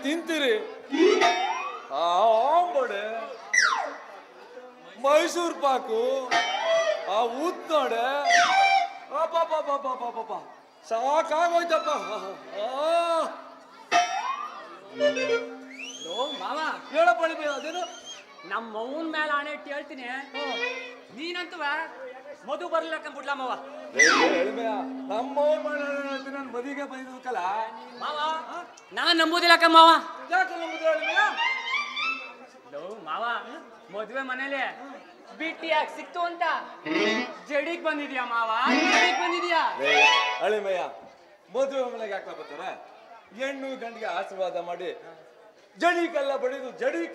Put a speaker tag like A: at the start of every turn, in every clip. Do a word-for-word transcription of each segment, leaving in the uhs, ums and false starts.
A: ತಿಂತೀರಿ ಆ ಆಂಬಡೆ ಮೈಸೂರು ಪಾಕು ಆ ಉತ್ತೋಡೆ ಅಪ್ಪ ಸಾಕಾಗೋಯ್ತಪ್ಪ.
B: ಮಾವ
A: ಹೇಳಪ್ಪ ಅದೇನು
B: ನಮ್ಮ ಮೌನ್ ಮೇಲೆ ಆಣೆ ಇಟ್ಟು ಹೇಳ್ತೀನಿ, ನೀನಂತೂ ಮಧು ಬರ್ಲಕ್ಕಂಬಿಡ್ಲ ಮಾವ.
A: ನಮ್ಮ ನನ್ನ ಮದಿಗೆ ಬಂದಿದ್ದಕ್ಕಲ್ಲ
B: ಮಾವ ನಾನ್ ನಂಬುದಿಲ್ಲಕ್ಕ ಮಾವ.
A: ಯಾಕೆ ನಂಬುದಿಲ್ಲ
B: ಮಾವ? ಮದುವೆ ಮನೇಲಿ ಬಿಟ್ಟಿಯಾಗಿ ಸಿಕ್ತು ಅಂತ ಜಡಿಗ್ ಬಂದಿದ್ಯಾ ಮಾವ? ಜಡಿಗ್ ಬಂದಿದ್ಯಾ?
A: ಅಳಿಮಯ್ಯ, ಮದುವೆ ಮನೆಗೆ ಯಾಕೆ ಬರ್ತಾರ? ಹೆಣ್ಣು ಗಂಡಿಗೆ ಆಶೀರ್ವಾದ ಮಾಡಿ ಜಡಿಕಲ್ಲ ಬಡಿದು ಜಡಿಕ.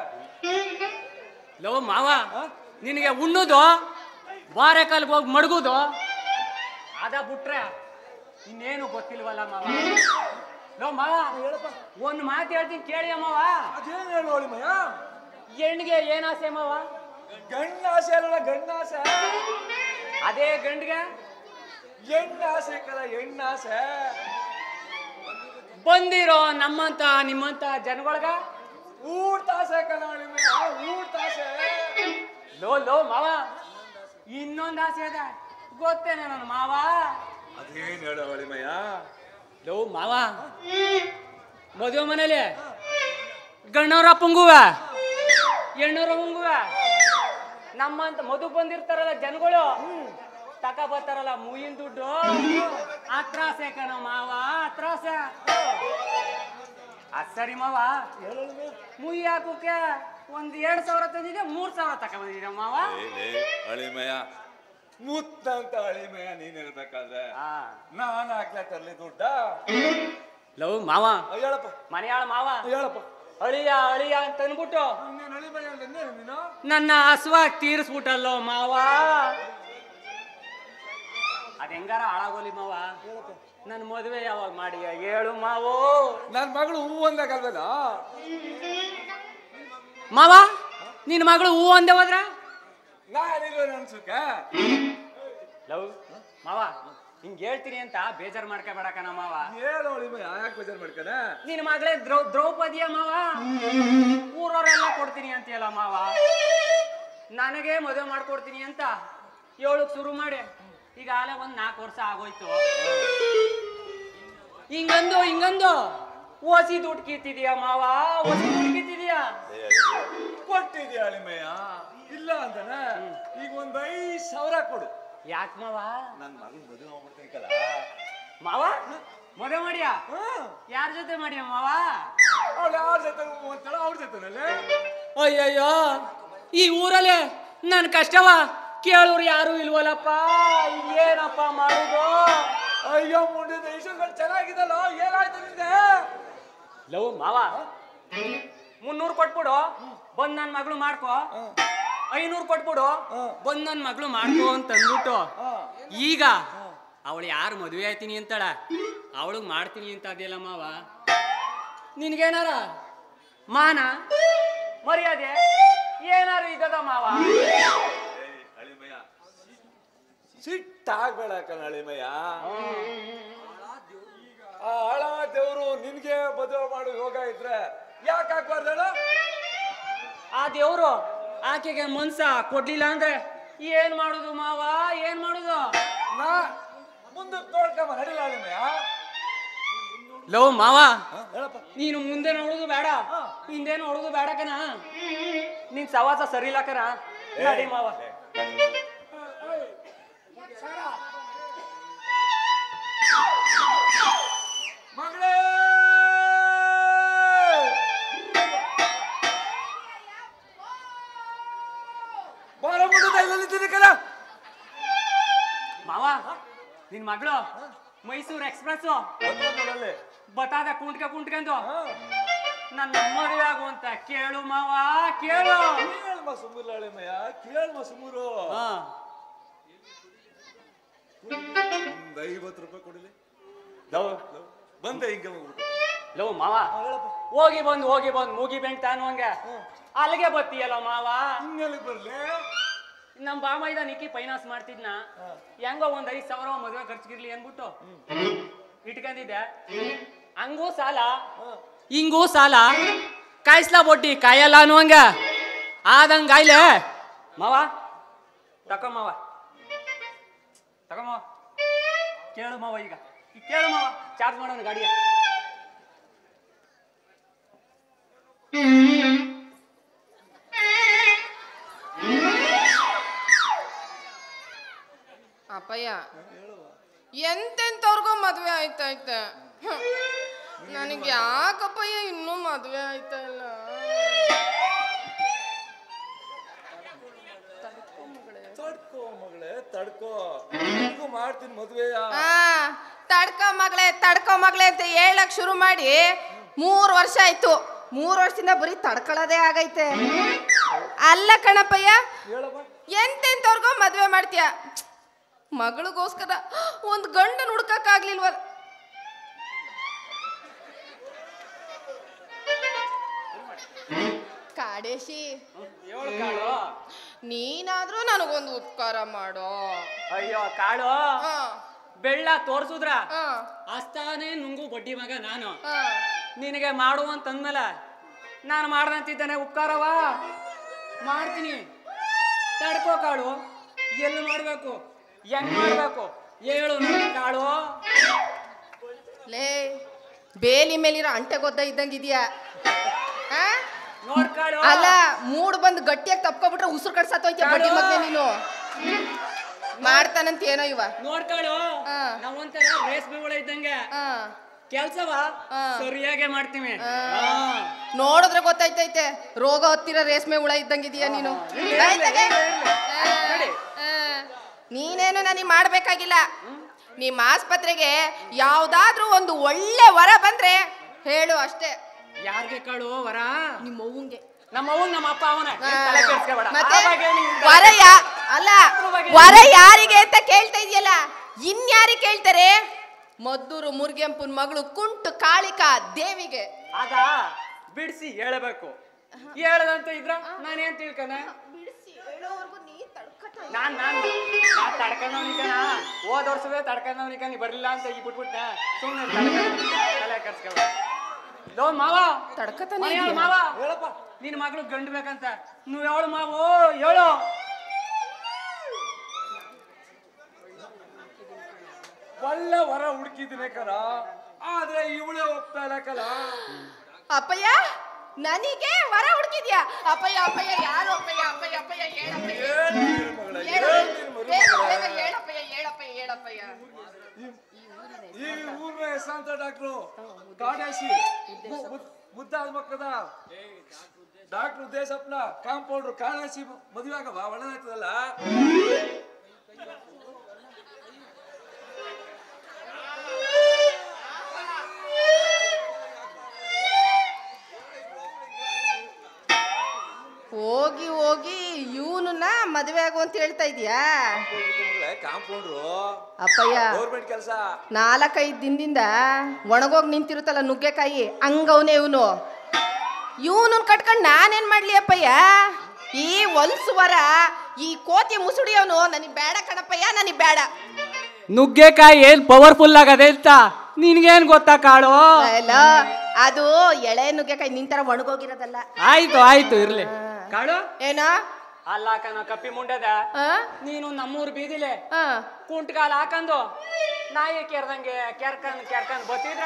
B: ಲೋ ಮಾವ, ನಿನಗೆ ಉಣ್ಣುದು ಬಾರೆ ಕಾಲ್ಗೆ ಹೋಗಿ ಮಡಗುದು ಅದ ಬಿಟ್ರೆ ಇನ್ನೇನು ಗೊತ್ತಿಲ್ವಲ್ಲ ಮಾವ. ಲೋ ಮಾವ, ಒಂದ್ ಮಾತು ಹೇಳ್ತೀನಿ ಕೇಳಿ ಮಾವ.
A: ಅದೇನು ಹೇಳು ಅಳಿಮಯ್ಯ?
B: ಹೆಣ್ಣಿಗೆ ಏನ್ ಆಸೆ ಮಾವ?
A: ಗಂಡಾಸೆ ಅಲ್ಲ, ಗಂಡಾಸೆ.
B: ಅದೇ ಗಂಡಿಗೆ
A: ಹೆಣ್ಣಾಸೆ ಕಲ, ಹೆಣ್ಣಾಸೆ.
B: ಬಂದಿರೋ ನಮ್ಮಂತ ನಿಮ್ಮಂತ ಜನಗೊಳಗ
A: ಊಟಾಸೆ ಕಲ ಅಳಿಮಯ್ಯ, ಊಟಾಸೆ.
B: ಲೋ ಲೋ ಮಾವ, ಇನ್ನೊಂದು ಆಸೆ ಅದ ಗೊತ್ತೇನ ನನ್ನ ಮಾವ?
A: ಅದೇನು ಹೇಳು ಅಳಿಮಯ್ಯ?
B: ಲೋ ಮಾವ, ಮದುವೆ ಮನೇಲಿ ಗಣ್ಣವ್ರ ಪುಂಗುವ ಹೆಣ್ಣವ್ರ ಮುಂಗುವ ನಮ್ಮಂತ ಮಧು ಬಂದಿರ್ತಾರಲ್ಲ ಜನಗಳು ತಕ ಬರ್ತಾರಲ್ಲ ಮುಯಿನ್ ದುಡ್ಡು ಅತ್ರಾಸೆ ಕಣ ಮಾವ, ಅತ್ರಾಸೆ. ಅದ್ ಸರಿ ಮಾವ, ಮುಯಿ ಹಾಕೋಕೆ ಒಂದ್ ಎರಡ್ ಸಾವಿರ ತಂದಿದೆ, ಮೂರ್ ಸಾವಿರ ತಕ ಬಂದಿದೆ ಮಾವ.
A: ಅಳಿಮಯ್ಯ ಮುತ್ತಂತ ಅಳಿಮಯ್ಯ ನೀನ್ ಇರ್ಬೇಕಾದ್ರೆ ನಾನು ಹಾಕ್ಲಾ ತರ್ಲಿ ದುಡ್ಡ?
B: ಲವ್ ಮಾವ,
A: ಹೇಳಪ್ಪ
B: ಮನೆಯಾಳ ಮಾವ,
A: ಹೇಳಪ್ಪ.
B: ಅಳಿಯ ಅಳಿಯ ಅಂತ ಅನ್ಬಿಟ್ಟು
A: ಅಳಿಮಯ್ಯ ನೀನು
B: ನನ್ನ ಹಸುವಾಗಿ ತೀರಿಸ್ಬಿಟ್ಟಲ್ಲೋ ಮಾವ. ಅದ್ ಹೆಂಗಾರ ಹಾಳಾಗೋಲಿ ಮಾವ, ನನ್ ಮದುವೆ ಯಾವಾಗ ಮಾಡಿ ಹೇಳು ಮಾವೋ.
A: ನನ್ ಮಗಳು ಹೂ ಅಂದಾಗಲ್ವಲ್ಲ
B: ಮಾವ? ನಿನ್ ಮಗಳು ಹೂ ಅಂದೆ ಹೋದ್ರ
A: ನಾನಿಲ್ವ ಅನ್ಸುಕ?
B: ಲವ್ ಮಾವ, ಹಿಂಗ್ ಹೇಳ್ತೀನಿ ಅಂತ ಬೇಜಾರ್ ಮಾಡ್ಕೋಬೇಡಕಣ ಮಾವ.
A: ಹೇಳು ಅಳಿಮಯ್ಯ, ಯಾಕೆ ಬೇಜಾರ್ ಮಾಡ್ಕನ?
B: ನಿನ್ ಮಗಳೇ ದ್ರೌ ದ್ರೌಪದಿಯ ಮಾವ, ಊರವರೆಲ್ಲ ಕೊಡ್ತೀನಿ ಅಂತೀಯಲ್ಲ ಮಾವ. ನನಗೆ ಮದುವೆ ಮಾಡ್ಕೊಡ್ತೀನಿ ಅಂತ ಏಳಕ್ ಶುರು ಮಾಡಿ ಈಗ ಆಲೆ ಒಂದ್ ನಾಲ್ಕು ವರ್ಷ ಆಗೋಯ್ತು. ಹಿಂಗಂದು ಹಿಂಗಂದು ಓಸಿ ದುಡ್ಡು ಕಿತ್ತಿದೀಯ ಮಾವ, ಓಸಿ ದುಡ್ಡು ಕಿತ್ತಿದೀಯ.
A: ಕೊಟ್ಟಿದ್ಯಾ ಅಳಿಮಯ್ಯ? ಇಲ್ಲ ಅಂತಾನ. ಈಗ ಒಂದ್ ಐದ್ ಸಾವಿರ ಕೊಡು.
B: ಯಾಕೆ ಮಾವ?
A: ನನ್ ಮಗನ್ ಮದುವೆ ಮಾಡ್ಬಿಡ್ತೀನಿಕಲ್ಲ
B: ಮಾವ. ಮದುವೆ ಮಾಡಿಯಾ? ಯಾರ ಜೊತೆ ಮಾಡಿಯ ಮಾವ?
A: ಅವ್ಳು ಯಾರ ಜೊತೆ ಅಂತಾಳ, ಅವ್ರ ಜೊತೆನಲ್ಲೇ.
B: ಅಯ್ಯಯ್ಯೋ, ಈ ಊರಲ್ಲೇ ನನ್ ಕಷ್ಟವ ಕೇಳೋರು ಯಾರು ಇಲ್ವಲ್ಲಪ್ಪ, ಏನಪ್ಪ ಮಾಡುದು?
A: ಅಯ್ಯೋ ಮುಂದಿನ ಇಶ್ಯೂಗಳು ಚೆನ್ನಾಗಿದಲ್ಲ, ಏನಾಯ್ತು ನಿಂಗೆ?
B: ಲವ್ ಮಾವ, ಮುನ್ನೂರು ಕೊಟ್ಬಿಡು ಬಂದ್ ನನ್ ಮಗಳು ಮಾಡ್ಕೊ, ಐನೂರು ಕೊಟ್ಬಿಡು ಬಂದ್ ನನ್ ಮಗಳು ಮಾಡ್ಕೊ ಅಂತ ಅಂದ್ಬಿಟ್ಟು ಈಗ ಅವಳು ಯಾರು ಮದುವೆ ಆಯ್ತೀನಿ ಅಂತಾಳ ಅವಳಿಗೆ ಮಾಡ್ತೀನಿ ಅಂತ ಅದೆಲ್ಲ ಮಾವ. ನಿನ್ಗೇನಾರ ಮಾನ ಮರ್ಯಾದೆ ಏನಾರು ಇದ್ದದ ಮಾವ?
A: ಸಿಟ್ಟಾಗ್ಬೇಡ ಕಣ ಅಳಿಮಯ್ಯ. ಆ ಹಳ ದೇವ್ರು ನಿನ್ಗೆ ಮದುವೆ ಮಾಡೋ ಯೋಗ ಇದ್ರೆ ಯಾಕೆ ಆಗ್ಬಾರ್ದಳ?
B: ಆ ದೇವ್ರು ಆಕೆಗೆ ಮನ್ಸ ಕೊಡ್ಲಿಲ್ಲ ಅಂದ್ರೆ ಏನ್ ಮಾಡುದು ಮಾವ, ಏನ್ ಮಾಡುದು?
A: ನಾ ಮುಂದಕ್ಕೆ ನೋಡ್ಕೊಂಬ ನಡಿಲ್ಲ ಅಳಿಮಯ್ಯ.
B: ಲವ್ ಮಾವ,
A: ಹೇಳಪ್ಪ.
B: ನೀನು ಮುಂದೆ ನೋಡುದು ಬೇಡ, ಹಿಂದೆ ನೋಡುದು ಬೇಡ ಕಣ. ನಿನ್ ಸವಾಸ ಸರಿ ಇಲ್ಲ ಕಣ. ನಡಿ ಮಾವ.
A: ಮಗಳೇ ಬಾರ ಮುಂದೆ ಕಲ
B: ಮಾವ, ನಿನ್ ಮಗಳು ಮೈಸೂರು ಎಕ್ಸ್ಪ್ರೆಸ್ ಬತಾದ ಕುಂಟ್ಕ ಕುಂಟ್ಕೊಂಡು ನನ್ನ ಮದುವೆ ಆಗು ಅಂತ ಕೇಳು ಮಾವ, ಕೇಳು.
A: ಕೇಳ್ಮ ಸುಮೂರು ಅಳಿಮಯ್ಯ, ಕೇಳ್ಮ ಸುಮೂರು. ಒಂದ್ ಐವತ್ತು ರೂಪಾಯಿ ಕೊಡಿಲಿ. ಬಂದೆ ಹಿಂಗೆ
B: ಲವ್ ಮಾವ, ಹೋಗಿ ಬಂದು ಹೋಗಿ ಬಂದು ಮೂಗಿ ಬೆಂಟ್ ತಾನು ಹಂಗೆ ಅಲ್ಲಿಗೆ ಬತ್ತೀಯಲ್ಲ ಮಾವ.
A: ಹಿಂಗೆಲ್ಲಿಗೆ ಬರ್ಲಿ?
B: ನಮ್ ಬಾಮ ಇದ ನಿಕ್ಕಿ ಫೈನಾನ್ಸ್ ಮಾಡ್ತಿದ್ನ, ಹೆಂಗೋ ಒಂದ್ ಐದ್ ಸಾವಿರ ಮದುವೆ ಖರ್ಚಿಗಿರ್ಲಿ ಅನ್ಬಿಟ್ಟು ಇಟ್ಕೊಂಡಿದ್ದೆ. ಹಂಗೂ ಸಾಲ ಹಿಂಗೂ ಸಾಲ ಕಾಯಿಸ್ಲಾ ಬೊಟ್ಟಿ ಕಾಯಲ್ಲ ಅನ್ನುವಂಗ ಆದಂಗ ಆಯ್ಲೆ ಮಾವ ತಕೋ ಮಾವ ತಕೋ ಮಾವ ಕೇಳು ಮಾವ ಈಗ ಈಗ ಕೇಳು ಮಾವ ಚಾರ್ಜ್ ಮಾಡೋಣ ಗಾಡಿಯ
C: ಅಪ್ಪಯ್ಯ ಎಂತೆಂತವ್ರಿಗೂ ಮದ್ವೆ ಆಯ್ತೈತೆ ನನಗೆ ಯಾಕಪ್ಪಯ್ಯ ಇನ್ನೂ ಮದ್ವೆ ಆಯ್ತಾ ಇಲ್ಲ
A: ತಡ್ಕೋ ಮಗಳೇ ತಡ್ಕೋ ಮಾಡ್ತೀನಿ ಮದ್ವೆಯ
C: ತಡ್ಕೋ ಮಗಳೇ ತಡ್ಕೋ ಮಗಳೇ ಅಂತ ಹೇಳಕ್ ಶುರು ಮಾಡಿ ಮೂರು ವರ್ಷ ಆಯ್ತು ಮೂರು ವರ್ಷದಿಂದ ಬರೀ ತಡ್ಕೊಳ್ಳೋದೇ ಆಗೈತೆ ಅಲ್ಲ ಕಣಪ್ಪಯ್ಯ ಎಂತೆಂತವ್ರಿಗೂ ಮದ್ವೆ ಮಾಡ್ತೀಯ ಮಗಳಿಗೋಸ್ಕರ ಒಂದು ಗಂಡನ ಹುಡ್ಕಕ್ಕಾಗ್ಲಿಲ್ವ ಕಾಡೇಶಿ ನೀನಾದ್ರೂ ನನಗೊಂದು ಉಪಕಾರ ಮಾಡೋ
B: ಅಯ್ಯೋ ಕಾಳು ಬೆಳ್ಳ ತೋರ್ಸುದ್ರ ಅಸ್ತಾನೇ ನುಂಗು ಬಡ್ಡಿ ಮಗ ನಾನು ನಿನಗೆ ಮಾಡು ಅಂತಂದ್ಮೇಲೆ ನಾನು ಮಾಡ್ದಂತಿದ್ದಾನೆ ಉಪಕಾರವ ಮಾಡ್ತೀನಿ ತಡ್ಕೋ ಕಾಳು ಎಲ್ಲಿ ಮಾಡ್ಬೇಕು ಹೆಂಗ್ ಮಾಡ್ಬೇಕು ಹೇಳು ಕಾಳು
C: ಲೇ ಬೇಲಿ ಮೇಲಿರೋ ಅಂಟೆ ಗೊದ್ದ ಇದ್ದಂಗಿದ್ಯಾ
B: ನೋಡ್ಕಾಳು
C: ಅಲ್ಲ ಮೂಡ್ ಬಂದು ಗಟ್ಟಿಯಾಗಿ ತಪ್ಕೊಬಿಟ್ರೆ ಉಸಿರು ಕಡ್ಸತ್ತೋಯ್ತ ಬಡ್ಡಿ ಮಗ್ನೆ ನೀನು ಮಾಡ್ತಾನಂತ ಏನೋ ಇವ
B: ನೋಡ್ಕಾಳು ನಾವೊಂಥರ ರೇಷ್ಮೆ ಹುಳ ಇದ್ದಂಗೆ ಕೆಲ್ಸವ ಸರಿಯಾಗೆ ಮಾಡ್ತೀವಿ
C: ನೋಡಿದ್ರೆ ಗೊತ್ತಾಯ್ತೈತೆ ರೋಗ ಹತ್ತಿರ ರೇಷ್ಮೆ ಹುಳ ಇದ್ದಂಗಿದೀಯ ನೀನು ನೀನೇನು ನನಗೆ ಮಾಡ್ಬೇಕಾಗಿಲ್ಲ ನಿಮ್ಮ ಆಸ್ಪತ್ರೆಗೆ ಯಾವ್ದಾದ್ರೂ ಒಂದು ಒಳ್ಳೆ ವರ ಬಂದ್ರೆ ಹೇಳು ಅಷ್ಟೇ
B: ಯಾರಿಗೆ ಕಾಳು ವರ
C: ನಿಮ್ಮ ಅವ್ವಂಗೆ
B: ನಮ್ಮ ಅವ್ವ ನಮ್ಮ ಅಪ್ಪ ಅವನ
C: ವರ ಯಾ ಅಲ್ಲ ವರ ಯಾರಿಗೆ ಅಂತ ಕೇಳ್ತಾ ಇದೆಯಲ್ಲ ಇನ್ಯಾರಿಗೆ ಕೇಳ್ತಾರೆ ಮದ್ದೂರು ಮುರ್ಗೆಂಪುನ್ ಮಗಳು ಕುಂಟು ಕಾಳಿಕಾ ದೇವಿಗೆ
B: ಅದ ಬಿಡಿಸಿ ಹೇಳಬೇಕು ಹೇಳದಂತ ಇದ್ರ ನಾನೇನ್ ತಿಳ್ಕನ ನಾನ್ ನಾನ್ ನಾನ್ ತಡ್ಕೊಂಡವನಿಕನ ಹೋದ ವರ್ಷವೇ ತಡ್ಕೊಂಡವನಿಕ ನೀ ಬರ್ಲಿಲ್ಲ ಅಂತ ಈಗ ಬಿಟ್ಬಿಟ್ಟ ಸುಮ್ಮನೆ ತಲೆ ಕರ್ಸ್ಕೊಳ ಲೋ ಮಾವ
C: ತಡ್ಕತಾನೆ
B: ಮಾವ ಹೇಳಪ್ಪ ನಿನ್ ಮಗಳು ಗಂಡು ಬೇಕಂತ ನೀವ್ ಹೇಳು ಮಾವು ಹೇಳು
A: ಒಳ್ಳೆ ವರ ಹುಡುಕಿದ್ದೀನಿ ಕರ ಆದ್ರೆ ಇವಳೇ ಹೋಗ್ತಾ ಇಲ್ಲ ಕಲ
C: ಅಪ್ಪಯ್ಯ ನನಗೆ ವರ ಹುಡುಕಿದ್ಯಾ ಅಪ್ಪಯ್ಯ ಅಪ್ಪಯ್ಯ ಯಾರು ಅಪ್ಪಯ್ಯ ಅಪ್ಪಯ್ಯ ಅಪ್ಪಯ್ಯ ಹೇಳಪ್ಪಯ್ಯ ಹೇಳಪ್ಪಯ್ಯ ಹೇಳಪ್ಪಯ್ಯ
A: ಈ ಊರ್ನ ಹೆಸರಂತ ಡಾಕ್ಟ್ರು ಕಾಡೇಶಿ ಮುದ್ದಾದ ಮಕ್ಕದ ಡಾಕ್ಟರ್ ಉದ್ದೇಶಪ್ನ ಕಾಂಪೌಂಡ್ರು ಕಾಡೇಶಿ ಮದುವೆ ಆಗವ ಒಳ್ಳೆದಾಯ್ತದಲ್ಲ
C: ಹೋಗಿ ಹೋಗಿ ಇವನನ್ನ ಮದುವೆ ಆಗು ಅಂತ ಹೇಳ್ತಾ ಇದೀಯಾ
A: ಕಾಂಪೌಂಡ್ರು
C: ಅಪ್ಪಯ್ಯ
A: ಗೌರ್ಮೆಂಟ್ ಕೆಲಸ
C: ನಾಲ್ಕೈದು ದಿನದಿಂದ ಒಣಗೋಗಿ ನಿಂತಿರುತ್ತಲ್ಲ ನುಗ್ಗೆಕಾಯಿ ಹಂಗವನೇ ಇವನು ಇವನು ಕಟ್ಕೊಂಡು ನಾನೇನ್ ಮಾಡ್ಲಿ ಅಪ್ಪಯ್ಯ ಈ ಹೊಲ್ಸುವರ ಈ ಕೋತಿ ಮುಸುಡಿಯವನು ನನಗ್ ಬೇಡ ಕಣಪ್ಪಯ್ಯ ನನಗ್ ಬೇಡ
B: ನುಗ್ಗೆಕಾಯಿ ಏನ್ ಪವರ್ಫುಲ್ ಆಗದೆ ಅಂತ ನಿನ್ಗೇನ್ ಗೊತ್ತಾ ಕಾಳು
C: ಅಲ್ಲ ಅದು ಎಳೆ ನುಗ್ಗೆಕಾಯಿ ನಿಂತರ ಒಣಗೋಗಿರೋದಲ್ಲ
B: ಆಯ್ತು ಆಯ್ತು ಇರ್ಲಿ ಕಾಳು
C: ಏನ
B: ಅಲ್ಲ ಕಣ ಕಪ್ಪಿ ಮುಂಡದ ನೀನು ನಮ್ಮೂರ್ ಬೀದಿಲೆ ಕುಂಟ್ಗಾಲ ಹಾಕಂದು ನಾಯಿ ಕೆರ್ದಂಗೆ ಕೆರ್ಕಂದ್ ಕೆರ್ಕಂದ್ ಬತ್ತಿದ್ರ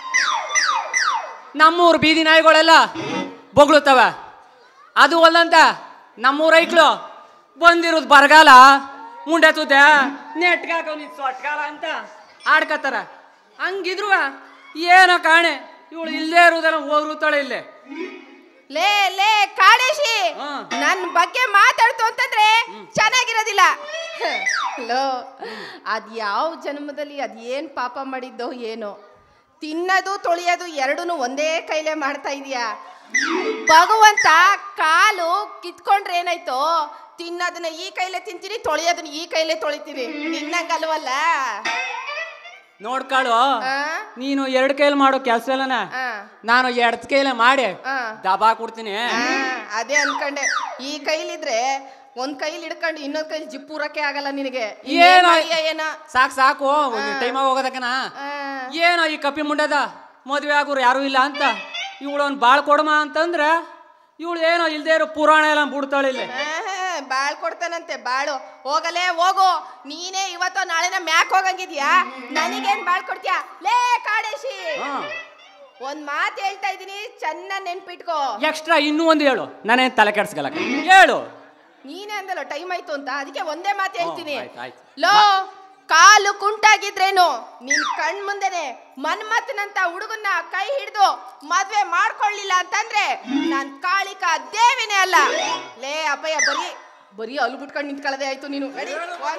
B: ನಮ್ಮೂರ್ ಬೀದಿ ನಾಯಿಗಳೆಲ್ಲ ಬೊಗಳುತ್ತವ ಅದು ಅಲ್ಲಂತ ನಮ್ಮೂರ್ ಐಕ್ಳು ಬಂದಿರೋದು ಬರಗಾಲ ಮುಂಡೆ ತುದ್ದ ನೆಟ್ಗಾಕ ಸೊಟ್ಗಾಲ ಅಂತ ಆಡ್ಕತ್ತಾರ ಹಂಗಿದ್ರು ಏನೋ ಕಾಣೆ ಇವಳು ಇಲ್ಲೇ ಇರುವುದನ್ನ ಹೋಗ್ರುತ್ತಾಳೆ ಇಲ್ಲೇ
C: ಲೇ ಲೇ ಕಾಡೇಶಿ ನನ್ ಬಗ್ಗೆ ಮಾತಾಡ್ತು ಅಂತಂದ್ರೆ ಚೆನ್ನಾಗಿರೋದಿಲ್ಲ ಲೋ ಅದ್ ಯಾವ ಜನ್ಮದಲ್ಲಿ ಅದ್ ಏನ್ ಪಾಪ ಮಾಡಿದ್ದೋ ಏನೋ ತಿನ್ನೋದು ತೊಳೆಯೋದು ಎರಡೂ ಒಂದೇ ಕೈಲೇ ಮಾಡ್ತಾ ಇದೀಯಾ ಭಗವಂತ ಕಾಲು ಕಿತ್ಕೊಂಡ್ರೆ ಏನಾಯ್ತು ತಿನ್ನೋದನ್ನ ಈ ಕೈಲೇ ತಿಂತೀನಿ ತೊಳೆಯೋದನ್ನ ಈ ಕೈಲೇ ತೊಳಿತೀನಿ ನಿನ್ನಂಗಲ್ವಲ್ಲ
B: ನೋಡ್ಕಾಳು ನೀನು ಎರಡು ಕೈಲಿ ಮಾಡೋ ಕೆಲ್ಸ ಇಲ್ಲನ ನಾನು ಎರಡ್ ಕೈಲೇ ಮಾಡಿ ದಬಾ ಕೊಡ್ತೀನಿ
C: ಅದೇ ಅನ್ಕಂಡೆ ಈ ಕೈಲಿದ್ರೆ ಒಂದ್ ಕೈಲಿ ಹಿಡ್ಕೊಂಡು ಇನ್ನೊಂದ್ ಕೈಲಿ ಜಿಪ್ಪೂರಕ್ಕೆ ಆಗಲ್ಲ ನಿನಗೆ
B: ಏನೋ ಸಾಕು ಸಾಕು ಟೈಮ್ ಹೋಗೋದಕ್ಕನ ಏನೋ ಈ ಕಪ್ಪಿ ಮುಂಡದ ಮದ್ವೆ ಆಗೋರು ಯಾರು ಇಲ್ಲ ಅಂತ ಇವಳೊಂದು ಬಾಳ್ ಕೊಡಮ ಅಂತಂದ್ರೆ ಇವಳು ಏನೋ ಇಲ್ದೇ ಇರೋ ಪುರಾಣ ಎಲ್ಲ ಬಿಡ್ತಾಳೆ ಇಲ್ಲಿ.
C: ಬಾಳ್ ಕೊಡ್ತಾನಂತೆ ಬಾಳು. ಹೋಗಲೇ ಹೋಗು, ನೀನೇ ಇವತ್ತು ನಾಳೆನ ಮ್ಯಾಕ್ ಹೋಗಂಗಿದ್ಯಾ? ನನಗೇನ್ ಬಾಳ್ ಕೊಡ್ತೀಯಾ? ಲೇ ಕಾಡೇಶಿ, ಒಂದ್ ಮಾತು ಹೇಳ್ತಾ ಇದೀನಿ, ಚೆನ್ನಾಗಿ ನೆನ್ಪಿಟ್ಕೋ.
B: ಎಕ್ಸ್ಟ್ರಾ ಇನ್ನೂ ಒಂದು ಹೇಳು, ನಾನೇನ್ ತಲೆ ಕೆಡ್ಸ್ಗಲ್ಲ, ಹೇಳು.
C: ನೀನೇ ಅಂದಲ್ಲ ಟೈಮ್ ಆಯ್ತು ಅಂತ, ಅದಕ್ಕೆ ಒಂದೇ ಮಾತು ಹೇಳ್ತೀನಿ.
B: ಆಯ್ತು.
C: ಲೋ, ಕಾಲು ಕುಂಟಾಗಿದ್ರೇನು ನಿನ್ ಕಣ್ ಮುಂದೆನೆ ಮನ್ಮಥನಂತ ಹುಡುಗನ್ನ ಕೈ ಹಿಡಿದು ಮದ್ವೆ ಮಾಡ್ಕೊಳ್ಳಿಲ್ಲ ಅಂತಂದ್ರೆ ನಾನ್ ಕಾಳಿಕ ದೇವಿನೇ ಅಲ್ಲ. ಲೇ ಅಪ್ಪಯ್ಯ, ಬರೀ ಬರೀ ಅಲ್ಲು ಬಿಟ್ಕೊಂಡು ನಿಂತ್ಕೊಳ್ಳದೆ ಆಯ್ತು ನೀನು. ನಡಿ ಹೋಗೋಣ.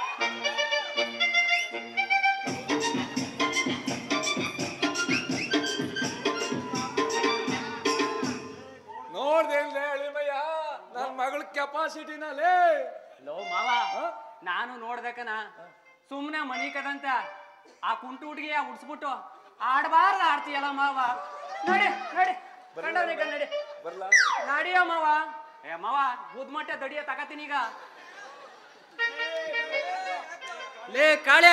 A: ನೋಡ್ದೇನ್ಲೇ ಅಳಿಮಯ್ಯ ನನ್ನ ಮಗಳ ಕೆಪಾಸಿಟಿನಲ್ಲೇ.
B: ಲೋ ಮಾವ, ನಾನು ನೋಡ್ಬೇಕನ ಸುಮ್ನೆ ಮನಿ ಕದಂತ ಆ ಕುಂಟು ಹುಡುಗಿಯ ಉಡ್ಸ್ಬಿಟ್ಟು ಆಡಬಾರ್ದು ಆಡ್ತೀಯಲ್ಲ ಮಾವ. ನಡಿ ನಡಿ ಕಂಡವ್ರಿ ನಡಿ
A: ಬರ್ಲಾ
B: ನಡಿಯೋ ಮಾವ. ಏ ಮಾವ, ಬುದ್ಮಟ್ಟೆ ದಡಿಯ ತಗತೀನಿ ಈಗ. ಲೇ ಕಾಳೆ,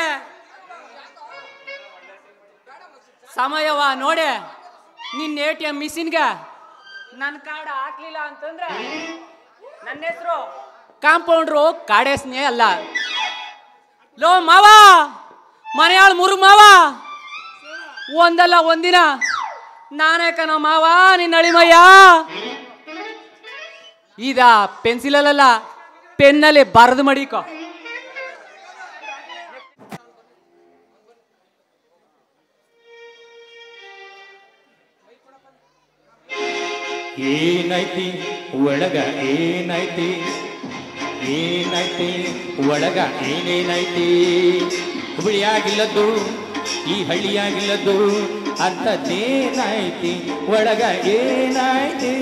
B: ಸಮಯವ ನೋಡೆ, ನಿನ್ನ ಎ ಟಿ ಎಂ ಮಿಷಿನ್ಗೆ ನನ್ನ ಕಾರ್ಡ್ ಹಾಕ್ಲಿಲ್ಲ ಅಂತಂದ್ರೆ ನನ್ನ ಹೆಸರು ಕಾಂಪೌಂಡ್ರು ಕಾಡೇಸ್ನೇ ಅಲ್ಲ. ಲೋ ಮಾವ, ಮನೆಯಾಳು ಮುರುಗ್ ಮಾವ, ಒಂದಲ್ಲ ಒಂದಿನ ನಾನೇ ಕಣೋ ಮಾವ ನಿನ್ನ ಅಳಿಮಯ್ಯ. ಇದ ಪೆನ್ಸಿಲಲ್ಲ, ಪೆನ್ನಲ್ಲಿ ಬರೆದು ಮಡಿಕೋ.
D: ಏನೈತಿ ಒಳಗ ಏನೈತಿ, ಏನೈತಿ ಒಳಗ ಏನೇನೈತಿ, ಹುಳಿಯಾಗಿಲ್ಲದ್ದು ಈ ಹಳ್ಳಿಯಾಗಿಲ್ಲದ್ದು ಅಂಥದ್ದೇನೈತಿ ಒಳಗ ಏನೈತಿ.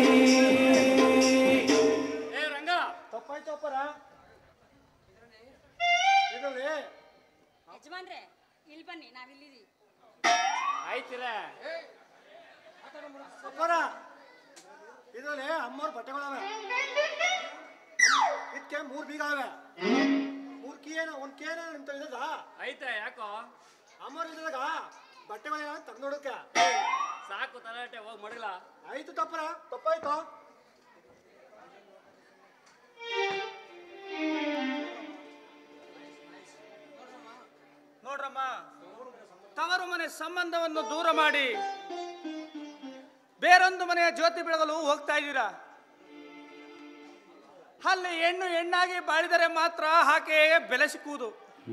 E: ಯಜಮಾನ್ರೆ ಇಲ್ಲಿ ಬನ್ನಿ, ನಾವಿಲ್ಲಿದ್ದೀವಿ.
B: ಆಯ್ತಿರ
F: ಇದ್ರಲ್ಲಿ ಅಮ್ಮವ್ರ ಬಟ್ಟೆಗಳವೆ, ಇದಕ್ಕೆ ಮೂರ್ ಬೀಗ ಅವೆ, ಮೂರ್ ಕೀ ಏನ ಒಂದ್ ಕೀ ಏನ ಅಂತ ಇದ್ದದ
B: ಆಯ್ತಾ? ಯಾಕೋ
F: ಅಮ್ಮವ್ರ ಇದ್ದಾಗ ಬಟ್ಟೆಗಳೇನ ತೆಗ್ದು ನೋಡಕ್ಕೆ
B: ಸಾಕು, ತಲಾಟೆ ಹೋಗಿ ಮಡಗಲ.
F: ಆಯ್ತು ತಪ್ಪರ, ತಪ್ಪಾಯ್ತು.
G: ನೋಡ್ರಮ್ಮ, ತವರು ಮನೆ ಸಂಬಂಧವನ್ನು ದೂರ ಮಾಡಿ ಬೇರೊಂದು ಮನೆಯ ಜ್ಯೋತಿ ಬೆಳಗಲು ಹೋಗ್ತಾ ಇದ್ದೀರಾ. ಅಲ್ಲಿ ಹೆಣ್ಣು ಹೆಣ್ಣಾಗಿ ಬಾಳಿದರೆ ಮಾತ್ರ ಆಕೆಗೆ ಬೆಲೆ ಸಿಕ್ಕುವುದು,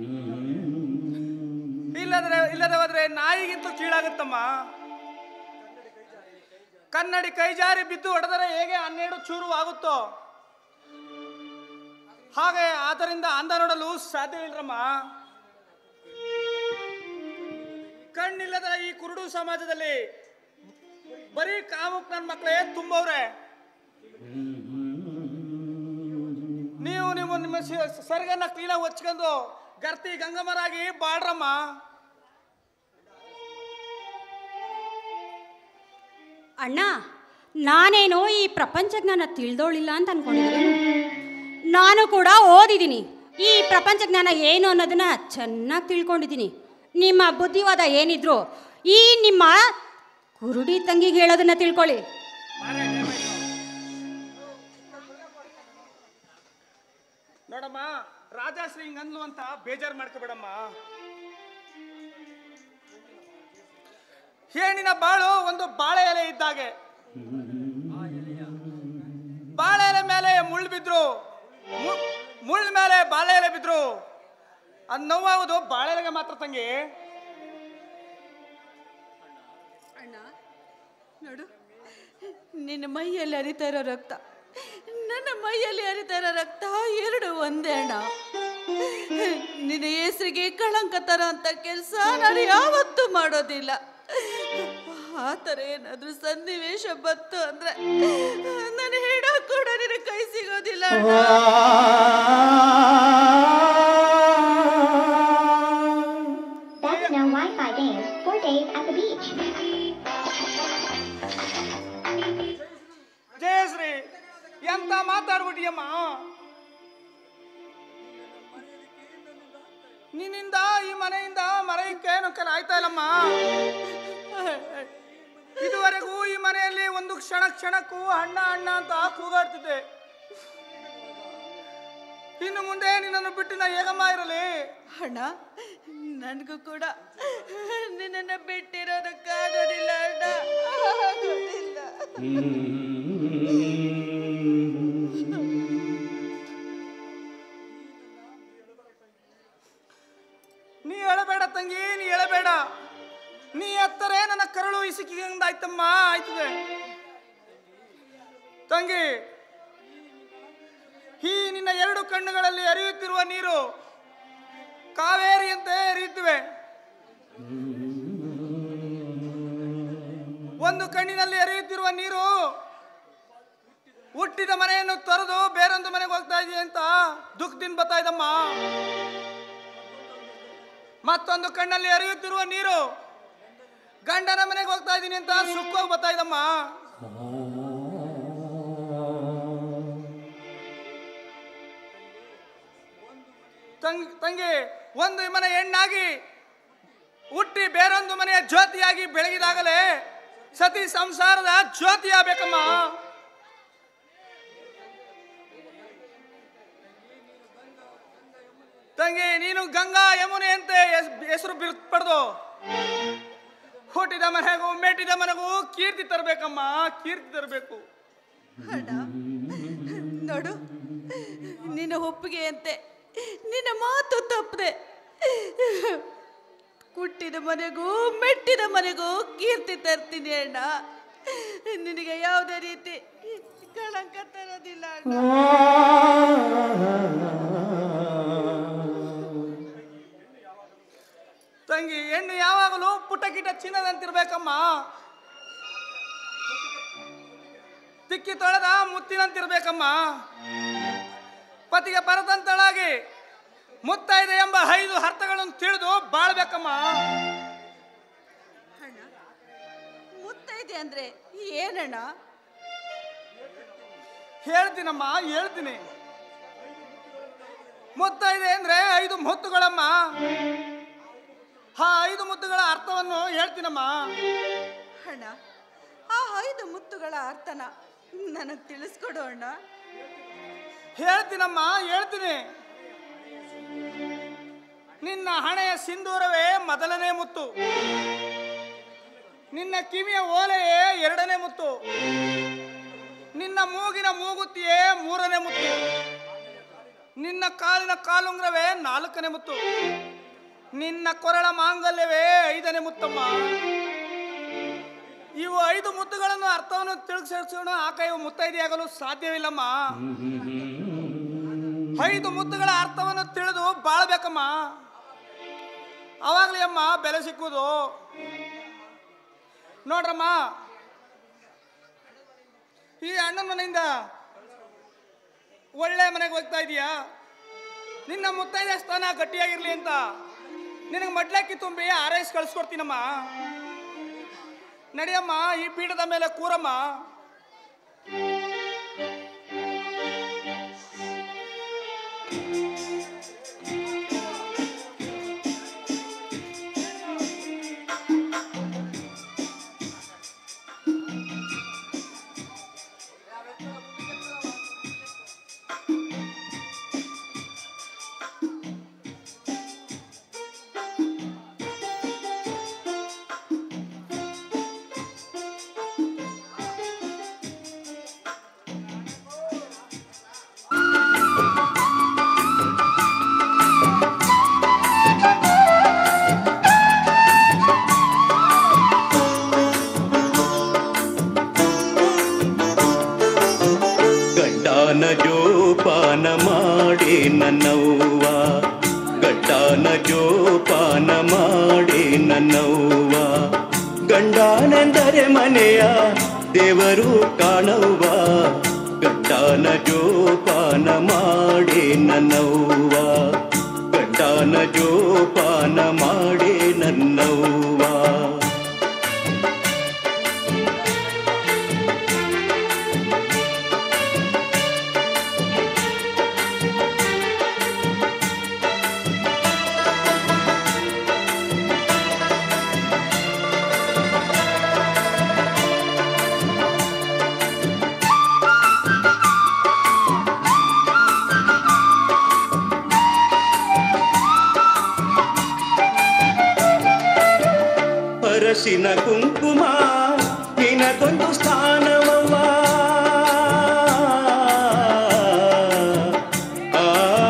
G: ಇಲ್ಲದ್ರೆ ಇಲ್ಲದೆ ಹೋದ್ರೆ ನಾಯಿಗಿಂತ ಕೀಳಾಗುತ್ತಮ್ಮ. ಕನ್ನಡಿ ಕೈಜಾರಿ ಬಿದ್ದು ಹೊಡೆದರೆ ಹೇಗೆ ಹನ್ನೆರಡು ಚೂರು ಆಗುತ್ತೋ ಹಾಗೆ ಆದ್ದರಿಂದ ಅಂದ ನೋಡಲು ಸಾಧ್ಯವಿಲ್ಲರಮ್ಮ. ಕಣ್ಣಿಲ್ಲದ ಈ ಕುರುಡು ಸಮಾಜದಲ್ಲಿ ಬರೀ ಕಾಮುಕ್ ನನ್ನ ಮಕ್ಕಳೇ ತುಂಬವ್ರೆ. ನೀವು ನೀವು ನಿಮ್ಮ ಸರಿಗನ್ನ ಕ್ಲೀನಾಗಿ ಹೊಚ್ಕೊಂಡು ಗರ್ತಿ ಗಂಗಮರಾಗಿ ಬಾಳ್ರಮ್ಮ.
E: ಅಣ್ಣ, ನಾನೇನೋ ಈ ಪ್ರಪಂಚಜ್ಞಾನ ತಿಳಿದೋಳಿಲ್ಲ ಅಂತ ಅನ್ಕೊಂಡಿದ್ದೀನಿ. ನಾನು ಕೂಡ ಓದಿದ್ದೀನಿ, ಈ ಪ್ರಪಂಚಜ್ಞಾನ ಏನು ಅನ್ನೋದನ್ನ ಚೆನ್ನಾಗಿ ತಿಳ್ಕೊಂಡಿದ್ದೀನಿ. ನಿಮ್ಮ ಬುದ್ಧಿವಾದ ಏನಿದ್ರು ಈ ನಿಮ್ಮ ಕುರುಡಿ ತಂಗಿಗೆ ಹೇಳೋದನ್ನ ತಿಳ್ಕೊಳ್ಳಿ.
G: ನೋಡಮ್ಮ, ರಾಜಾಶ್ರೀ ಹಿಂಗನ್ಲು ಅಂತ ಬೇಜಾರು ಮಾಡ್ಕೋಬೇಡಮ್ಮ. ಹೆಣ್ಣಿನ ಬಾಳು ಒಂದು ಬಾಳೆ ಎಲೆ ಇದ್ದಾಗೆ. ಬಾಳೆ ಎಲೆ ಮೇಲೆ ಮುಳ್ಳು ಬಿದ್ರು, ಮುಳ್ಳ ಮೇಲೆ ಬಾಳೆ ಎಲೆ ಬಿದ್ರು ಅದು ನೋವಾಗುವುದು ಬಾಳೆ ಎಲೆಗೆ ಮಾತ್ರ ತಂಗಿ.
H: ಅಣ್ಣ ನೋಡು, ನಿನ್ನ ಮೈಯಲ್ಲಿ ಹರಿತಾ ಇರೋ ರಕ್ತ, ನನ್ನ ಮೈಯಲ್ಲಿ ಹರಿತಾ ಇರೋ ರಕ್ತ ಎರಡು ಒಂದೇ ಅಣ್ಣ. ನಿನ್ನ ಹೆಸರಿಗೆ ಕಳಂಕ ತರ ಅಂತ ಕೆಲಸ ನಾನು ಯಾವತ್ತೂ ಮಾಡೋದಿಲ್ಲ. ಆ ಥರ ಏನಾದ್ರೂ ಸನ್ನಿವೇಶ ಬಂತು ಅಂದ್ರೆ ನಾನು ಹೇಳ ಕೂಡ ನಿನ್ನ ಕೈ ಸಿಗೋದಿಲ್ಲ ಅಣ್ಣ.
I: That's no Wi-Fi dance for days at the beach.
G: Jayashree, ಎಂತ ಮಾತಾಡ್ಬಿಟ್ಟಿಯಮ್ಮ. ನಿನ್ನಿಂದ ಈ ಮನೆಯಿಂದ ಮರೆಯಕ್ಕೆ ನೊಕ್ಕಲು ಆಯ್ತಾ ಇಲ್ಲಮ್ಮ. ಇದುವರೆಗೂ ಈ ಮನೆಯಲ್ಲಿ ಒಂದು ಕ್ಷಣ ಕ್ಷಣಕ್ಕೂ ಅಣ್ಣ ಅಣ್ಣ ಅಂತ ಕೂಗಾಡ್ತಿದ್ದೆ. ಇನ್ನು ಮುಂದೆ ನಿನ್ನನ್ನು ಬಿಟ್ಟು ನಾ ಹೇಗಮ್ಮ ಇರಲಿ?
H: ಅಣ್ಣ, ನನಗೂ ಕೂಡ ನಿನ್ನನ್ನು ಬಿಟ್ಟಿರೋದಕ್ಕಾಗೋದಿಲ್ಲ ಅಣ್ಣ, ಆಗೋದಿಲ್ಲ.
G: ನೀ ಹೇಳಬೇಡ ತಂಗಿ, ನೀ ಹೇಳಬೇಡ. ನೀ ಹತ್ತರೆ ನನ್ನ ಕರಳು ಇಸಿಕಿಂದಾಯ್ತಮ್ಮ ಆಯ್ತದೆ. ತಂಗಿ, ಈ ನಿನ್ನ ಎರಡು ಕಣ್ಣುಗಳಲ್ಲಿ ಹರಿಯುತ್ತಿರುವ ನೀರು ಕಾವೇರಿಯಂತೆ ಹರಿಯುತ್ತಿವೆ. ಒಂದು ಕಣ್ಣಿನಲ್ಲಿ ಹರಿಯುತ್ತಿರುವ ನೀರು ಹುಟ್ಟಿದ ಮನೆಯನ್ನು ತೊರೆದು ಬೇರೊಂದು ಮನೆಗೆ ಹೋಗ್ತಾ ಇದೆಯಾ ಅಂತ ದುಃಖದಿಂದ ಬರ್ತಾ ಇದ್ದಮ್ಮ. ಮತ್ತೊಂದು ಕಣ್ಣಲ್ಲಿ ಹರಿಯುತ್ತಿರುವ ನೀರು ಗಂಡನ ಮನೆಗೆ ಹೋಗ್ತಾ ಇದ್ದೀನಿ ಅಂತ ಸುಖವಾಗಿ ಬರ್ತಾ ಇದ್ದಮ್ಮ. ತಂಗಿ, ಒಂದು ಮನೆ ಹೆಣ್ಣಾಗಿ ಹುಟ್ಟಿ ಬೇರೊಂದು ಮನೆಯ ಜ್ಯೋತಿಯಾಗಿ ಬೆಳಗಿದಾಗಲೇ ಸತಿ ಸಂಸಾರದ ಜ್ಯೋತಿ ಆಗಬೇಕಮ್ಮ. ತಂಗಿ, ನೀನು ಗಂಗಾ ಯಮುನೆ ಅಂತ ಹೆಸರು ಪಡೆದು ಹುಟ್ಟಿದ ಮನೆಗೂ ಮೆಟ್ಟಿದ ಮನೆಗೂ ಕೀರ್ತಿ ತರಬೇಕಮ್ಮ, ಕೀರ್ತಿ ತರಬೇಕು.
H: ನೋಡು, ನಿನ್ನ ಒಪ್ಪಿಗೆ ಅಂತೆ ನಿನ್ನ ಮಾತು ತಪ್ಪದೆ ಹುಟ್ಟಿದ ಮನೆಗೂ ಮೆಟ್ಟಿದ ಮನೆಗೂ ಕೀರ್ತಿ ತರ್ತೀನಿ ಅಣ್ಣ. ನಿನಗೆ ಯಾವುದೇ ರೀತಿ ಕಳಂಕ ತರೋದಿಲ್ಲ ಅಣ್ಣ.
G: ತಂಗಿ, ಹೆಣ್ಣು ಯಾವಾಗಲೂ ಪುಟ್ಟ ಕಿಟ ಚಿನ್ನದಂತಿರ್ಬೇಕಮ್ಮ. ತಿಕ್ಕಿ ತೊಳೆದ ಮುತ್ತಿನಂತಿರ್ಬೇಕಮ್ಮ. ಪತಿಗೆ ಪರತಂತಳಾಗಿ ಮುತ್ತೈದೆ ಎಂಬ ಐದು ಅರ್ಥಗಳನ್ನು ತಿಳಿದು ಬಾಳ್ಬೇಕಮ್ಮ.
H: ಅಣ್ಣ, ಮುತ್ತೈದೆ ಅಂದ್ರೆ ಏನಣ್ಣ?
G: ಹೇಳ್ತೀನಮ್ಮ, ಹೇಳ್ತೀನಿ. ಮುತ್ತೈದೆ ಅಂದ್ರೆ ಐದು ಮುತ್ತುಗಳಮ್ಮ. ಆ ಐದು ಮುತ್ತುಗಳ ಅರ್ಥವನ್ನು ಹೇಳ್ತೀನಮ್ಮ.
H: ಅಣ್ಣ, ಆ ಐದು ಮುತ್ತುಗಳ ಅರ್ಥನ ನನಗೆ ತಿಳಿಸ್ಕೊಡು ಅಣ್ಣ.
G: ಹೇಳ್ತೀನಮ್ಮ, ಹೇಳ್ತೀನಿ. ನಿನ್ನ ಹಣೆಯ ಸಿಂಧೂರವೇ ಮೊದಲನೇ ಮುತ್ತು, ನಿನ್ನ ಕಿವಿಯ ಓಲೆಯೇ ಎರಡನೇ ಮುತ್ತು, ನಿನ್ನ ಮೂಗಿನ ಮೂಗುತಿಯೇ ಮೂರನೇ ಮುತ್ತು, ನಿನ್ನ ಕಾಲಿನ ಕಾಲುಂಗ್ರವೇ ನಾಲ್ಕನೇ ಮುತ್ತು, ನಿನ್ನ ಕೊರಳ ಮಾಂಗಲ್ಯವೇ ಐದನೇ ಮುತ್ತಮ್ಮ. ಇವು ಐದು ಮುತ್ತುಗಳನ್ನು ಅರ್ಥವನ್ನು ತಿಳಿಸೋಣ ಆಕ ಇವು ಮುತ್ತೈದೆಯಾಗಲು ಸಾಧ್ಯವಿಲ್ಲಮ್ಮ. ಐದು ಮುತ್ತುಗಳ ಅರ್ಥವನ್ನು ತಿಳಿದು ಬಾಳ್ಬೇಕಮ್ಮ. ಅವಾಗಲೇ ಅಮ್ಮ ಬೆಲೆ ಸಿಕ್ಕುವುದು. ನೋಡ್ರಮ್ಮ, ಈ ಅಣ್ಣನ ಮನೆಯಿಂದ ಒಳ್ಳೆ ಮನೆಗೆ ಹೋಗ್ತಾ ಇದೀಯಾ, ನಿನ್ನ ಮುತ್ತೈದೆ ಸ್ಥಾನ ಗಟ್ಟಿಯಾಗಿರ್ಲಿ ಅಂತ ನಿನಗೆ ಮಡ್ಲಕ್ಕಿ ತುಂಬಿ ಆರೈಸಿ ಕಳಿಸ್ಕೊಡ್ತೀನಮ್ಮ. ನಡಿಯಮ್ಮ, ಈ ಪೀಠದ ಮೇಲೆ ಕೂರಮ್ಮ.
J: ಜೋಪಾನ ಮಾಡಿ ನನ್ನವ್ವ, ಗಡ್ಡಾನ ಜೋಪಾನ ಮಾಡಿ ನನ್ನವ್ವ, ಗಂಡನೆಂದರೆ ಮನೆಯ ದೇವರು ಕಾಣವ್ವ, ಗಡ್ಡಾನ ಜೋಪಾನ ಮಾಡಿ ನನ್ನವ್ವ, ಗಡ್ಡಾನ ಜೋಪಾನ ಮಾಡಿ ನನ್ನವ್ವ. ಪರಸಿನ ಕುಂಕುಮ ನಿನಗೊಂದು ಸ್ಥಾನವವ್ವ ಆ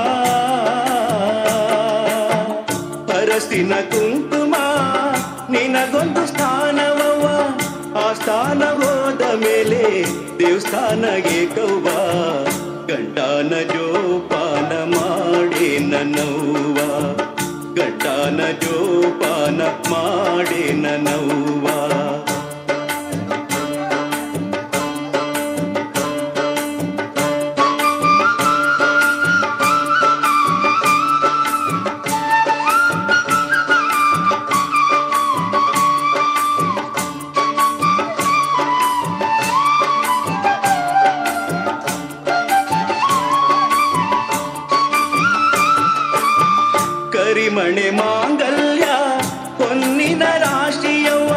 J: ಪರಸಿನ ಕುಂಕುಮ ನಿನಗೊಂದು ಸ್ಥಾನವವ್ವ ಆ ಸ್ಥಾನ ಹೋದ ಮೇಲೆ ದೇವಸ್ಥಾನಗೆ ಕವ್ವ ಗಂಡಾನ ಜೋಪಾನ ಮಾಡಿ ನನ್ನವ್ವ ಗಂಡಾನ ಜೋಪಾನ ಮಾಡಿ ನನ್ನವ್ವ ಕರಿಮಣೆ ಮಾಂಗಲ್ಯ ಹೊನ್ನಿನ ರಾಶಿಯವ್ವ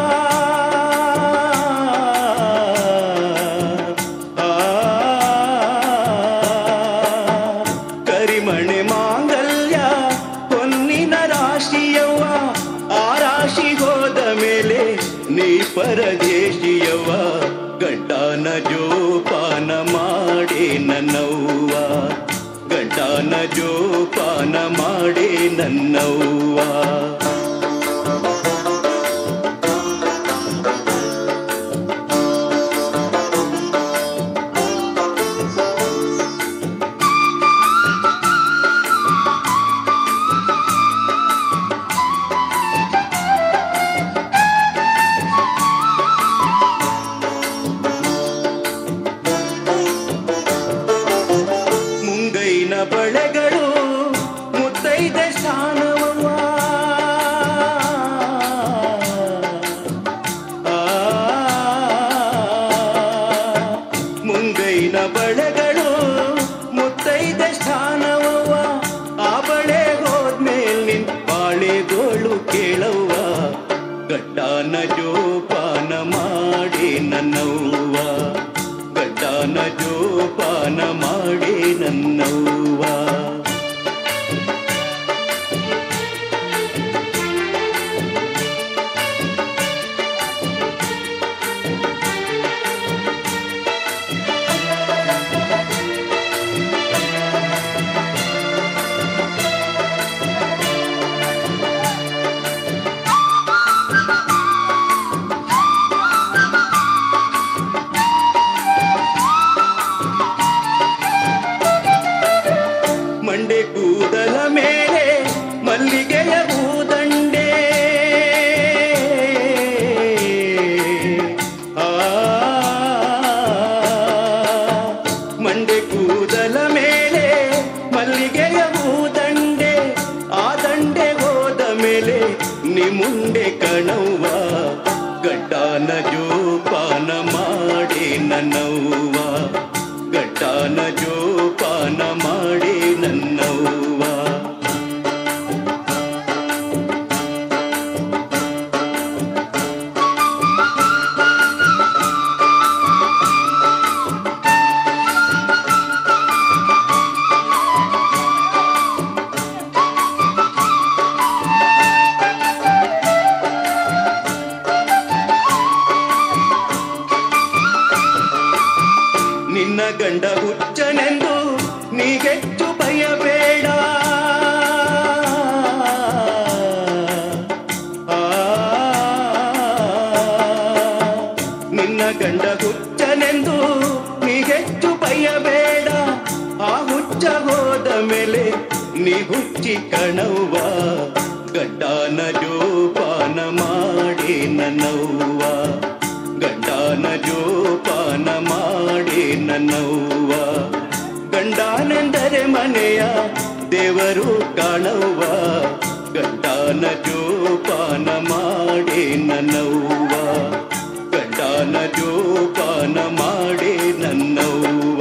J: ಕರಿಮಣೆ ಮಾಂಗಲ್ಯ ಹೊನ್ನಿನ ರಾಶಿಯವ್ವ ಆ ರಾಶಿ ಹೋದ ಮೇಲೆ ನೀ ಪರದೇಶಿಯವ್ವ ಗಂಡಾನ ಜೋಪಾನ ಮಾಡಿ ನನ್ನವ್ವ ಗಂಡಾನ ಜೋಪಾನ ಮಾಡಿ ನನ್ನವ್ವ ಮುಂಗೈನ ಬಳೆಗಳು ಮುತ್ತೈದೆ ಸ್ಥಾನವವ್ವ ಮುಂಗೈನ ಬಳೆಗಳು ಮುತ್ತೈದೆ ಸ್ಥಾನವವ್ವ ಆ ಬಳೆ ಹೋದ್ಮೇಲೆ ನಿನ್ ಬಾಳೆಗೋಳು ಕೇಳವ್ವ ಗಂಡಾನ ಜೋಪಾನ ಮಾಡಿ ನನ್ನವ್ವ ಗಂಡಾನ ಜೋಪಾನ ಮಾಡಿ ನನ್ನವ್ವ ಮಂಡೆ ಕೂದಲ ಮೇಲೆ ಮಲ್ಲಿಗೆಯ ಹೂದಂಡೆ ಆ ಮಂಡೆ ಕೂದಲ ಮೇಲೆ ಮಲ್ಲಿಗೆಯ ಹೂದಂಡೆ ಆ ದಂಡೆ ಹೋದ ಮೇಲೆ ನಿ ಮುಂಡೆ ಕಣವ್ವ ಗಂಡಾನ ಜೋಪಾನ ಮಾಡಿ ನನ್ನವ್ವ ಗಂಡಾನ ಜೋಪಾನ ಮಾಡಿ ನನ್ನವ್ವ ನಿನ್ನ ಗಂಡ ಹುಚ್ಚನೆಂದು ನೀಗೆಚ್ಚು ಭಯಬೇಡ ಆ ನಿನ್ನ ಗಂಡ ಹುಚ್ಚನೆಂದು ನೀಗೆಚ್ಚು ಭಯಬೇಡ ಆ ಹುಚ್ಚ ಹೋದ ಮೇಲೆ ನೀ ಹುಚ್ಚಿ ಕಣವ್ವ ಗಂಡಾನ ಜೋಪಾನ ಮಾಡಿ ನನ್ನವ್ವ ಗಂಡಾನ ಜೋಪಾನ ಮಾಡಿ ನನ್ನವ್ವ ಗಂಡಾನೆಂದರೆ ಮನೆಯ ದೇವರು ಕಾಣವ್ವ ಗಂಡಾನ ಜೋಪಾನ ಮಾಡಿ ನನ್ನವ್ವ ಗಂಡಾನ ಜೋಪಾನ ಮಾಡಿ ನನ್ನವ್ವ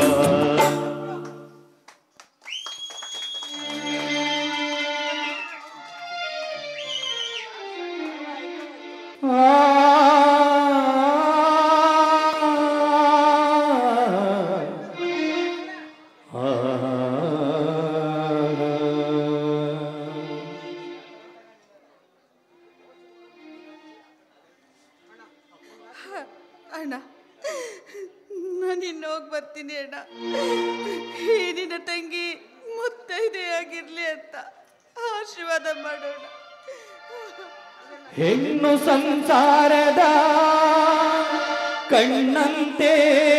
H: ಬರ್ತೀನಿ ಅಣ್ಣ. ಈ ನಿನ್ನ ತಂಗಿ ಮುತ್ತೈದೆ ಆಗಿರ್ಲಿ ಅಂತ ಆಶೀರ್ವಾದ ಮಾಡೋಣ.
D: ಹೆಣ್ಣು ಸಂಸಾರದ ಕಣ್ಣಂತೆ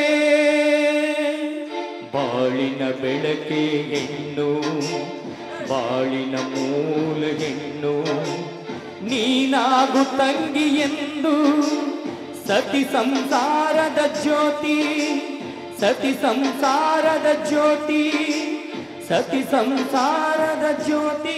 D: ಬಾಳಿನ ಬೆಳಕೆ ಹೆಣ್ಣು, ಬಾಳಿನ ಮೂಲ ಹೆಣ್ಣು, ನೀನಾಗು ತಂಗಿ ಎಂದು ಸತಿ ಸಂಸಾರದ ಜ್ಯೋತಿ, ಸತಿ ಸಂಸಾರದ ಜ್ಯೋತಿ, ಸತಿ ಸಂಸಾರದ ಜ್ಯೋತಿ.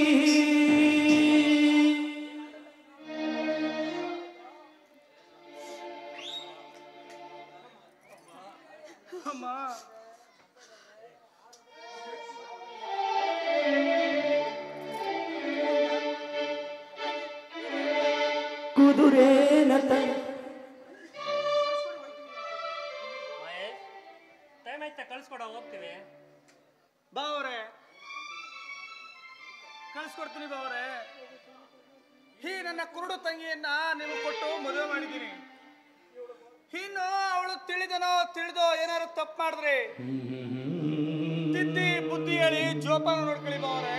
D: ಕುದುರೇನತ
B: ಟೈಮ್ ಆಯ್ತಾ, ಕಳ್ಸ್ಕೊಡ, ಹೋಗ್ತೀವಿ.
G: ಬಾವ್ರೆ ಕಳ್ಸ್ಕೊಡ್ತೀನಿ ಬಾವ್ರೆ. ಈ ನನ್ನ ಕುರುಡು ತಂಗಿಯನ್ನ ನಿಮಗೆ ಕೊಟ್ಟು ಮದುವೆ ಮಾಡಿದ್ದೀನಿ. ಇನ್ನು ಅವಳು ತಿಳಿದನೋ ತಿಳಿದೋ ಏನಾದ್ರು ತಪ್ಪು ಮಾಡಿದ್ರೆ ತಿದ್ದಿ ಬುದ್ಧಿ ಹೇಳಿ ಜೋಪಾನ ನೋಡ್ಕೊಳ್ಳಿ ಬಾವ್ರೆ.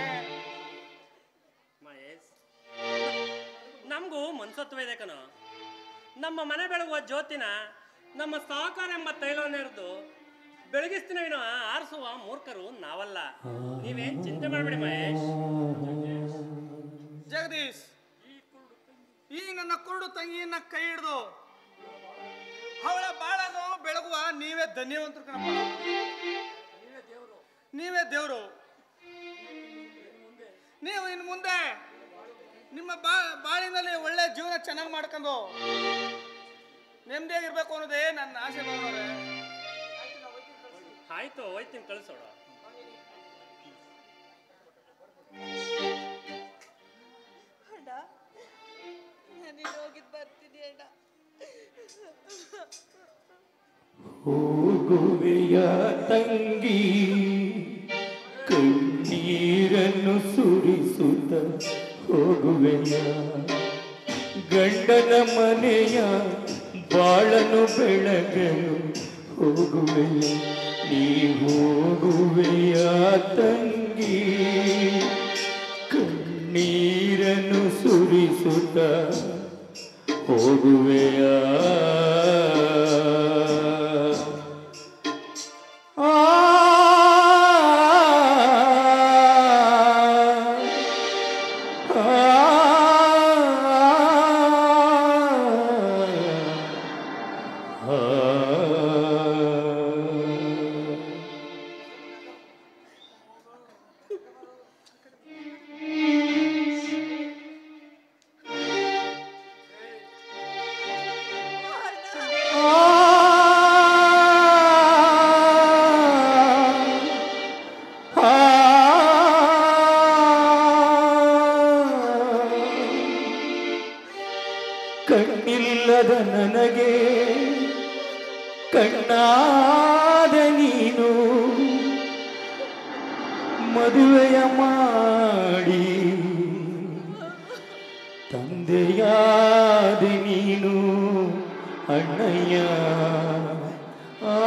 B: ಮಹೇಶ್, ನಮಗೂ ಮನ್ಸತ್ವ ಇದೆ ಕಣೋ. ನಮ್ಮ ಮನೆ ಬೆಳಗುವ ಜ್ಯೋತಿನ ನಮ್ಮ ಸಹಕಾರ ಎಂಬ ತೈಲವನ್ನೆರೆದು ಬೆಳಗಿಸ್ತೀನ ವಿನೋ ಆರಿಸುವ ಮೂರ್ಖರು ನಾವಲ್ಲ. ನೀವೇನ್ ಚಿಂತೆ ಮಾಡಬೇಡಿ ಮಹೇಶ್.
G: ಜಗದೀಶ್, ಈ ನನ್ನ ಕುರುಡು ತಂಗಿಯನ್ನ ಕೈ ಹಿಡಿದು ಅವಳ ಬಾಳನ್ನು ಬೆಳಗುವ ನೀವೇ ಧನ್ಯವಂತರು ಕಣಪ್ಪ. ನೀವೇ ದೇವರು. ನೀವು ಇನ್ನು ಮುಂದೆ ನಿಮ್ಮ ಬಾ ಬಾಳಿನಲ್ಲಿ ಒಳ್ಳೆ ಜೀವನ ಚೆನ್ನಾಗಿ ಮಾಡ್ಕೊಂಡು ನೆಮ್ಮದಿಯಾಗಿರ್ಬೇಕು ಅನ್ನೋದೇ ನನ್ನ ಆಸೆ ಬಾವರೇ.
B: ಆಯ್ತು, ಹೋಯ್ತೀನಿ, ಕಳಿಸೋಣ.
H: ಅಣ್ಣ, ನಾನು ಹೋಗಿದ್ ಬರ್ತೀನಿ ಅಣ್ಣ.
D: ಹೋಗುವೆಯ ತಂಗಿ ಕಣ್ಣೀರನ್ನು ಸುರಿಸುತ್ತ ಹೋಗುವೆಯ, ಗಂಡನ ಮನೆಯ ಬಾಳನು ಬೆಳಗಲು ಹೋಗುವೆಯ, ನೀ ಹೋಗುವೆಯ ತಂಗಿ ಕಣ್ಣೀರನ್ನು ಸುರಿಸುತ್ತ ಹೋಗುವೆಯ. ಕಣ್ಣಿಲ್ಲದ ನನಗೆ ಕಣ್ಣಾದ ನೀನು ಮದುವೆಯ ಮಾಡಿ ತಂದೆಯಾದ ನೀನು ಅಣ್ಣಯ್ಯ. ಆ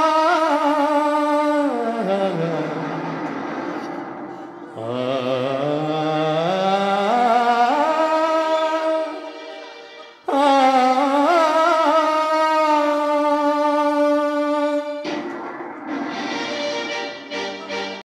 D: ಆ